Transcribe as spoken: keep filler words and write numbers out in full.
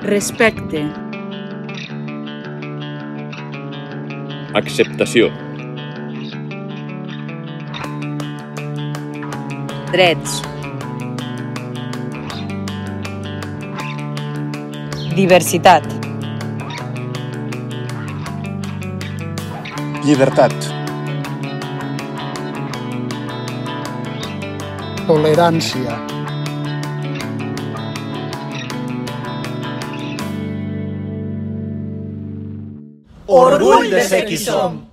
Respecte. Acceptació. Drets. Diversitat. Llibertat. Tolerància. Orgull de ser qui som!